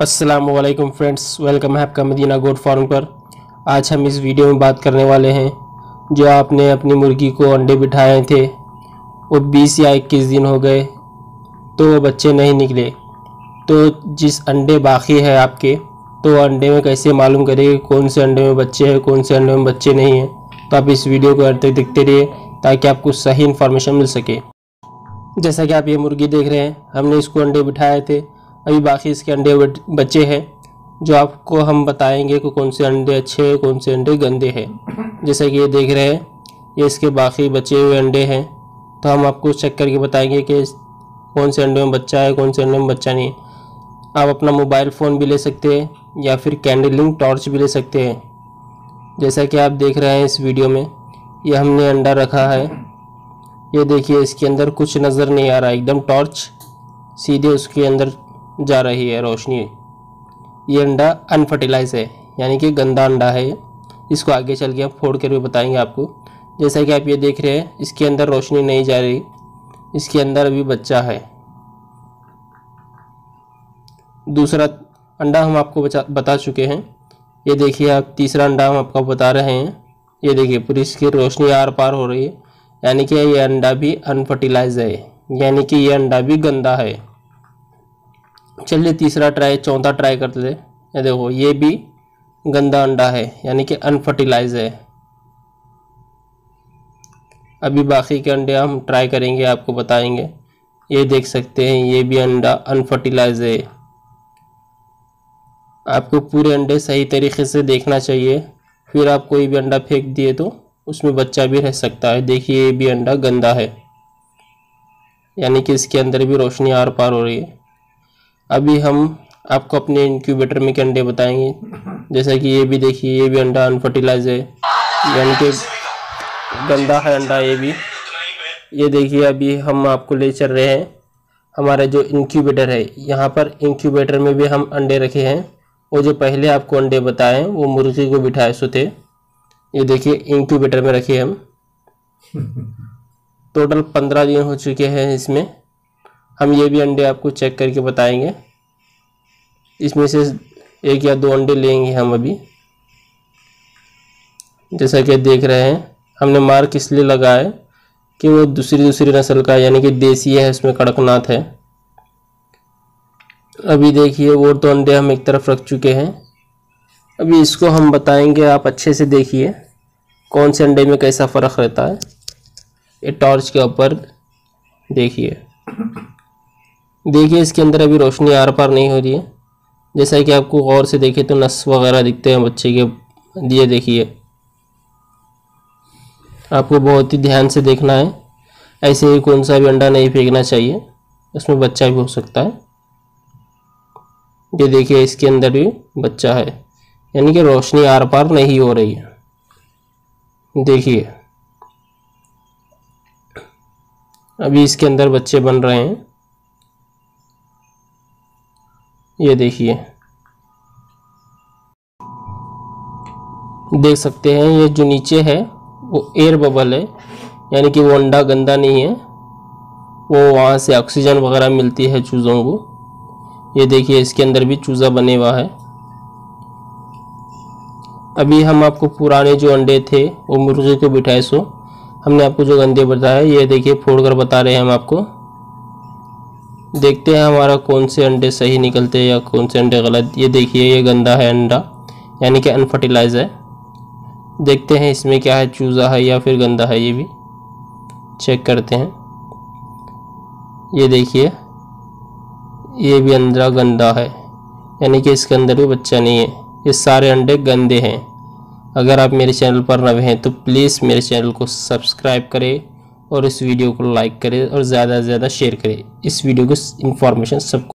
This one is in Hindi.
अस्सलामुअलैकुम फ्रेंड्स, वेलकम है आपका मदीना गोट फार्म पर। आज हम इस वीडियो में बात करने वाले हैं जो आपने अपनी मुर्गी को अंडे बिठाए थे, वो 20 या 21 दिन हो गए तो वो बच्चे नहीं निकले। तो जिस अंडे बाकी है आपके, तो अंडे में कैसे मालूम करें कौन से अंडे में बच्चे हैं, कौन से अंडे में बच्चे नहीं हैं। तो आप इस वीडियो को अंत तक देखते रहिए ताकि आपको सही इन्फॉर्मेशन मिल सके। जैसा कि आप ये मुर्गी देख रहे हैं, हमने इसको अंडे बिठाए थे, अभी बाकी इसके अंडे बच्चे हैं जो आपको हम बताएंगे कि कौन से अंडे अच्छे हैं, कौन से अंडे गंदे हैं। जैसा कि ये देख रहे हैं, ये इसके बाकी बचे हुए अंडे हैं, तो हम आपको चेक करके बताएंगे कि कौन से अंडे में बच्चा है, कौन से अंडे में बच्चा नहीं है। आप अपना मोबाइल फ़ोन भी ले सकते हैं या फिर कैंडलिंग टॉर्च भी ले सकते हैं। जैसा कि आप देख रहे हैं इस वीडियो में, ये हमने अंडा रखा है। ये देखिए, इसके अंदर कुछ नज़र नहीं आ रहा, एकदम टॉर्च सीधे उसके अंदर जा रही है रोशनी। ये अंडा अनफर्टिलाइज है, यानी कि गंदा अंडा है। इसको आगे चल के हम फोड़ कर भी बताएंगे आपको। जैसा कि आप ये देख रहे हैं, इसके अंदर रोशनी नहीं जा रही, इसके अंदर अभी बच्चा है। दूसरा अंडा हम आपको बता चुके हैं। ये देखिए, आप तीसरा अंडा हम आपको बता रहे हैं। ये देखिए, पूरी इसकी रोशनी आर पार हो रही है, यानी कि ये अंडा भी अनफर्टिलाइज है, यानी कि ये अंडा भी गंदा है। चलिए तीसरा ट्राई, चौथा ट्राई करते थे। ये देखो, ये भी गंदा अंडा है, यानी कि अनफर्टिलाइज है। अभी बाकी के अंडे हम ट्राई करेंगे, आपको बताएंगे। ये देख सकते हैं, ये भी अंडा अनफर्टिलाइज है। आपको पूरे अंडे सही तरीके से देखना चाहिए, फिर आप कोई भी अंडा फेंक दिए तो उसमें बच्चा भी रह सकता है। देखिए, ये भी अंडा गंदा है, यानी कि इसके अंदर भी रोशनी आर पार हो रही है। अभी हम आपको अपने इंक्यूबेटर में के अंडे बताएंगे। जैसा कि ये भी देखिए, ये भी अंडा अनफर्टिलाइज है, यानी कि गंदा है अंडा ये भी। ये देखिए, अभी हम आपको ले चल रहे हैं हमारा जो इंक्यूबेटर है। यहाँ पर इंक्यूबेटर में भी हम अंडे रखे हैं। वो जो पहले आपको अंडे बताए वो मुर्गी को बिठाए सो थे। ये देखिए, इंक्यूबेटर में रखे हम। टोटल 15 दिन हो चुके हैं इसमें। हम ये भी अंडे आपको चेक करके बताएंगे। इसमें से 1 या 2 अंडे लेंगे हम अभी। जैसा कि देख रहे हैं, हमने मार्क इसलिए लगाया है कि वो दूसरी नस्ल का, यानी कि देसी है, इसमें कड़कनाथ है। अभी देखिए, वो तो अंडे हम एक तरफ रख चुके हैं। अभी इसको हम बताएंगे, आप अच्छे से देखिए कौन से अंडे में कैसा फ़र्क रहता है। ये टॉर्च के ऊपर देखिए, इसके अंदर अभी रोशनी आर पार नहीं हो रही है। जैसा कि आपको गौर से देखे तो नस वगैरह दिखते हैं बच्चे के। ये देखिए, आपको बहुत ही ध्यान से देखना है। ऐसे ही कौन सा भी अंडा नहीं फेंकना चाहिए, उसमें बच्चा भी हो सकता है। ये देखिए, इसके अंदर भी बच्चा है, यानी कि रोशनी आर पार नहीं हो रही है। देखिए, अभी इसके अंदर बच्चे बन रहे हैं। ये देखिए, देख सकते हैं, ये जो नीचे है वो एयर बबल है, यानी कि वो अंडा गंदा नहीं है, वो वहाँ से ऑक्सीजन वगैरह मिलती है चूज़ों को। ये देखिए, इसके अंदर भी चूज़ा बने हुआ है। अभी हम आपको पुराने जो अंडे थे वो मुर्गी को बिठाए सो हमने आपको जो गंदे बताए, ये देखिए फोड़ कर बता रहे हैं हम आपको। देखते हैं हमारा कौन से अंडे सही निकलते हैं या कौन से अंडे गलत। ये देखिए, ये गंदा है अंडा, यानी कि अनफर्टिलाइज है। देखते हैं इसमें क्या है, चूज़ा है या फिर गंदा है, ये भी चेक करते हैं। ये देखिए, ये भी अंडा गंदा है, यानी कि इसके अंदर भी बच्चा नहीं है। ये सारे अंडे गंदे हैं। अगर आप मेरे चैनल पर नए हैं तो प्लीज़ मेरे चैनल को सब्सक्राइब करें और इस वीडियो को लाइक करें और ज़्यादा से ज़्यादा शेयर करें। इस वीडियो को इन्फॉर्मेशन सबको